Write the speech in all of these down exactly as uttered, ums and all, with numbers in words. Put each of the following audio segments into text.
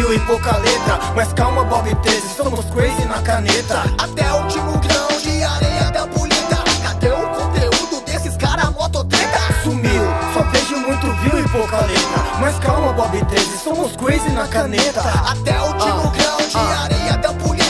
viu e pouca letra. Mas calma, Bob treze, somos crazy na caneta. Até o último grão de areia da polida. Cadê o conteúdo desses caras mototreta? Sumiu, só vejo muito view e pouca letra. Mas calma, Bob treze, somos crazy na caneta. Até o último ah, grão de ah. areia da polida.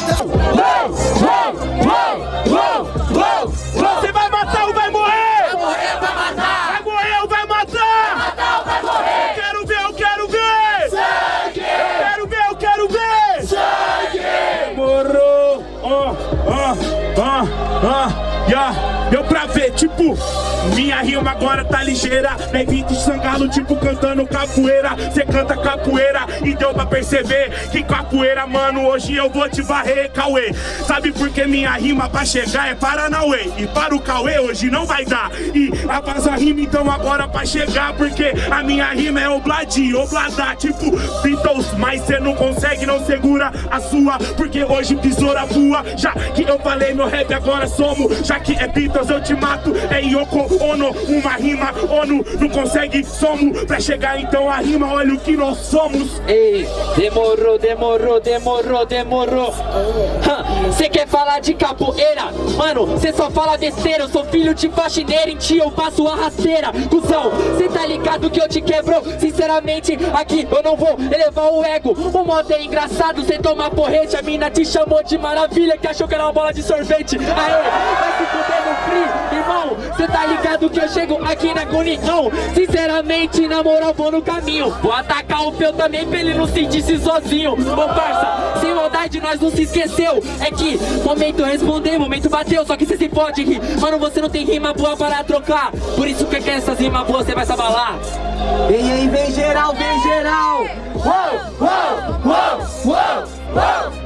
Você vai matar ou vai morrer? Vai morrer, vai matar. Vai morrer ou vai matar? Vai matar ou vai morrer? Eu quero ver, eu quero ver. Sangue. Eu quero ver, eu quero ver. Sangue. Morou. Ó, ó, ó, ó. Yeah. Deu pra ver, tipo, minha rima agora tá ligeira. Vem Vitor Sangalo, tipo, cantando capoeira. Cê canta capoeira e deu pra perceber que capoeira, mano, hoje eu vou te varrer, Cauê. Sabe por que minha rima pra chegar é Paranauê? E para o Cauê hoje não vai dar. E após a rima então agora pra chegar, porque a minha rima é obladi, obladá, tipo Beatles. Mas cê não consegue, não segura a sua, porque hoje besoura voa. Já que eu falei meu rap agora somos, já que é Beatles eu te mato, é Yoko Ono, uma rima, Ono não consegue, somos, pra chegar então a rima, olha o que nós somos. Ei, demorou, demorou, demorou, demorou. Cê quer falar de capoeira? Mano, cê só fala besteira, eu sou filho de faxineiro, em ti eu passo a rasteira. Cusão, cê tá ligado que eu te quebro? Sinceramente, aqui eu não vou elevar o ego. O modo é engraçado, cê toma porrete, a mina te chamou de maravilha, que achou que era uma bola de sorvete. Aê, vai se fuder no free, irmão, cê tá ligado que eu chego aqui na Conexão. Sinceramente, na moral, vou no caminho. Vou atacar o Peu também pra ele não sentir-se sozinho. Ô parça, sem maldade nós não se esqueceu. É que momento responder, momento bateu, só que cê se pode rir. Mano, você não tem rima boa para trocar, por isso que quer essas rimas boas, cê vai se abalar. Ei, ei, vem geral, vem geral. Uou, uou, uou, uou, uou.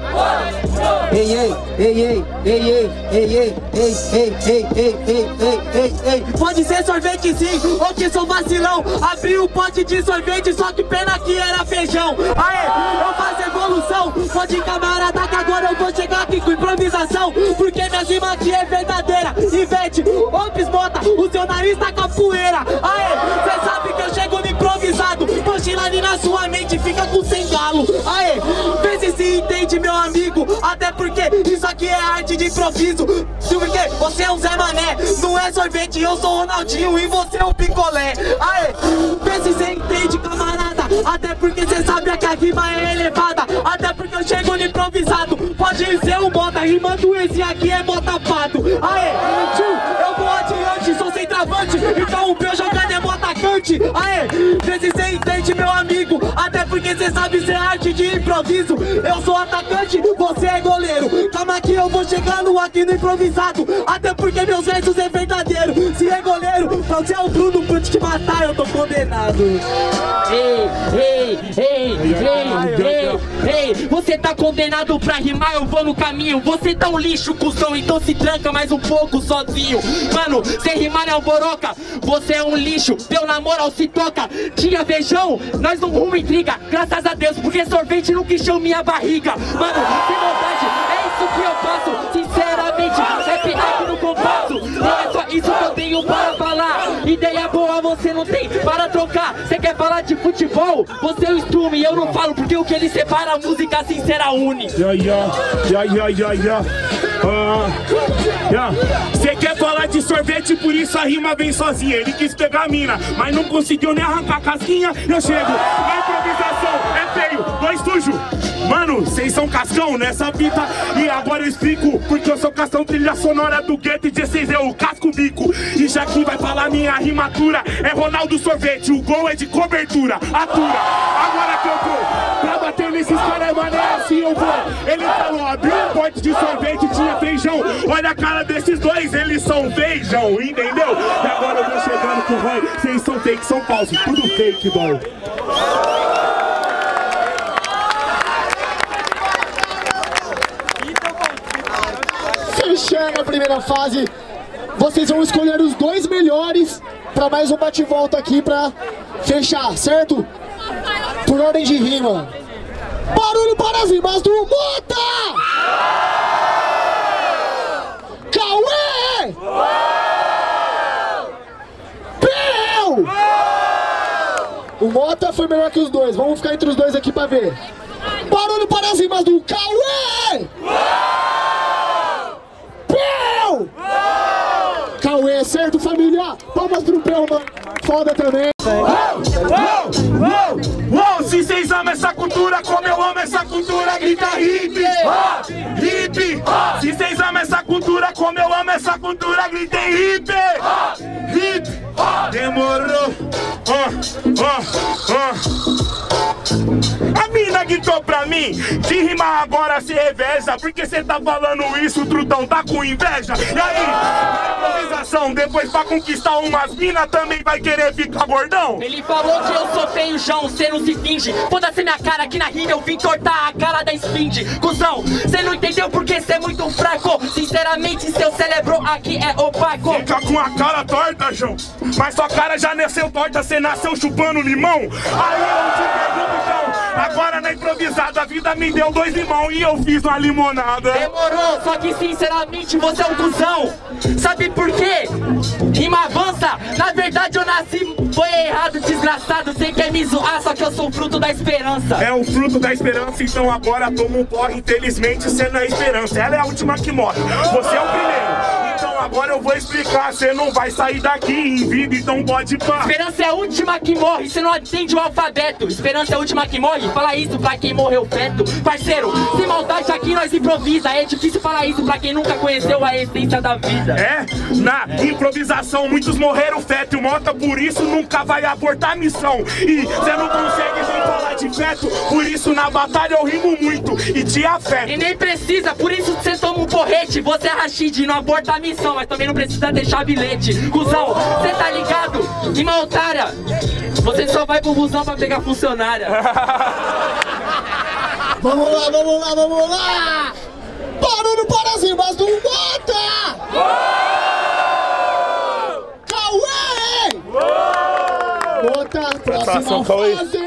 Ei, ei, ei, ei, ei, ei, ei, ei, ei, ei, ei, ei, ei, ei, ei. Pode ser sorvete sim, ou que sou vacilão. Abri um pote de sorvete, só que pena que era feijão. Aê, eu faço evolução. Pode camarada que agora eu vou chegar aqui com improvisação, porque minha rima aqui é verdadeira. Ivete, Opis Mota, o seu nariz tá capoeira. Aê, cê sabe que eu chego no improvisado. Mochila ali na sua mente, fica com sem galo. Aê, vê se se entende, meu amigo, até porque isso aqui é arte de improviso. Porque você é um Zé Mané, não é sorvete, eu sou o Ronaldinho e você é o picolé. Aê, vê se cê entende, camarada, até porque cê sabe que a rima é elevada. Até porque eu chego no improvisado, pode ser um bota, rimando esse aqui é motapado. Aê, tio, eu vou adiante, sou centroavante, então o meu jogando é motacante. Aê, vê se cê entende, meu amigo, até porque cê sabe ser arte de improviso. Eu sou atacante, você é goleiro. Calma que eu vou chegando aqui no improvisado, até porque meus versos é verdadeiro. Se é goleiro, pra você é o Bruno, pra te matar eu tô condenado. Ei, ei, ei, ei, ei, ei, você tá condenado pra rimar, eu vou no caminho. Você tá um lixo, cuzão, então se tranca mais um pouco sozinho. Mano, sem rimar é um boroca, você é um lixo, teu namoro se toca. Tinha feijão, nós não rumo intriga, graças a Deus, porque sorvete nunca encheu minha barriga. Mano, sem maldade, é isso que eu faço. Sinceramente, rap aqui no compasso. Não é só isso que eu tenho para falar. Ideia boa você não tem para trocar. Você quer falar de futebol? Você é o Strume e eu não falo, porque o que ele separa a música sincera une. Yeah, yeah, yeah, yeah, yeah, yeah. Uh, yeah. Cê quer falar de sorvete, por isso a rima vem sozinha. Ele quis pegar a mina, mas não conseguiu nem arrancar a casquinha. Eu chego, a improvisação é feio, dois sujo. Mano, vocês são cascão nessa fita. E agora eu explico, porque eu sou cascão, trilha sonora do gueto e dezesseis eu o casco o bico. E já que vai falar minha rimatura, é Ronaldo Sorvete, o gol é de cobertura. Atura, agora que eu vou pra bater nesses caras, mano, é assim eu vou. Ele falou, abriu um pote de sorvete, tinha feijão. Olha a cara desses dois, eles são feijão, entendeu? E agora eu vou chegando com o Roy, vocês são fake, são falsos, tudo fake, boy. Fechando a primeira fase, vocês vão escolher os dois melhores para mais um bate-volta aqui para fechar, certo? Por ordem de rima. Barulho para as rimas do Mota! Cauê! Peu! O Mota foi melhor que os dois, vamos ficar entre os dois aqui para ver. Barulho para as rimas do Cauê! Peu! Cauê, certo, família? Palmas pro Peu, mano. Foda também. Uou, uou, uou, se vocês amam essa cultura como eu amo essa cultura, grita hip, hip. Se vocês amam essa cultura como eu amo essa cultura, gritem hip, hip. Demorou, ó, ó, ó. A mina gritou pra mim, de rimar agora se reveza, porque cê tá falando isso, o Trutão tá com inveja. E aí, na improvisação, depois pra conquistar umas minas também vai querer ficar gordão? Ele falou que eu sou feio, João, cê não se finge. Foda-se minha cara, aqui na rima eu vim tortar a cara da esfinge. Cusão, cê não entendeu porque cê é muito fraco. Sinceramente, seu cérebro aqui é opaco. Fica com a cara torta, João, mas sua cara já nasceu torta, cê nasceu chupando limão. Aí eu te pergunto, então, agora na improvisada a vida me deu dois limão e eu fiz uma limonada. Demorou, só que sinceramente você é um cuzão. Sabe por quê? Rima avança. Na verdade eu nasci, foi errado, desgraçado. Você quer me zoar, só que eu sou o fruto da esperança. É o fruto da esperança, então agora toma um porre. Infelizmente você não é esperança, ela é a última que morre. Você é o primeiro. Então agora eu vou explicar, você não vai sair daqui em vida, então pode pá. Esperança é a última que morre, você não entende o alfabeto. Esperança é a última que morre, fala isso pra quem morreu feto. Parceiro, sem maldade aqui nós improvisa. É difícil falar isso pra quem nunca conheceu a essência da vida. É, na improvisação muitos morreram feto. E o Mota por isso nunca vai abortar a missão. E você não consegue nem falar de feto, por isso na batalha eu rimo muito e te afeto. E nem precisa, por isso você toma um porrete. Você é Rashid, não aborta a missão, mas também não precisa deixar bilhete. Cusão, você tá ligado? Rima otária, você só vai pro busão pra pegar funcionária. Vamos lá, vamos lá, vamos lá! Barulho para as rimas do Mota! Cauê! Mota, próxima fase!